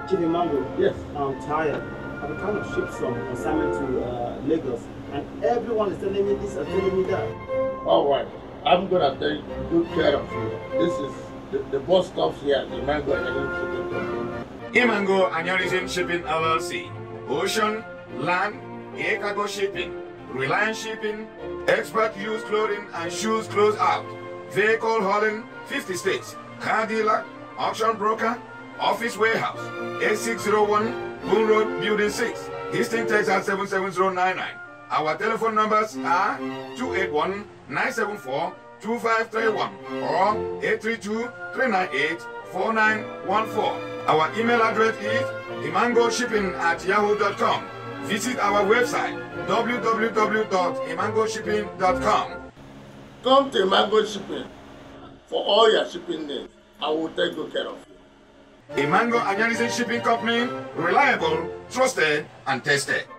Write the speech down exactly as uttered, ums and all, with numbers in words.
Chief Imango, yes. I'm tired. I've been trying to ship some consignment to uh, Lagos, and everyone is telling me this and telling me that. All right, I'm gonna take good care of you. This is the, the boss stops here at Imango Anyarism Shipping Company. Imango Anyarism Shipping L L C. Ocean, land, air cargo shipping, Reliance Shipping, expert used clothing and shoes close out, vehicle hauling, fifty states, car dealer, auction broker, office warehouse, eight six zero one Bull Road, Building six, Houston, Texas seven seven zero nine nine. Our telephone numbers are two eight one, nine seven four, two five three one or eight three two, three nine eight, four nine one four. Our email address is imangoshipping at yahoo dot com. Visit our website w w w dot imango shipping dot com. Come to Imango Shipping for all your shipping needs. I will take good care of you. Imango Anyarism Shipping Company, reliable, trusted, and tested.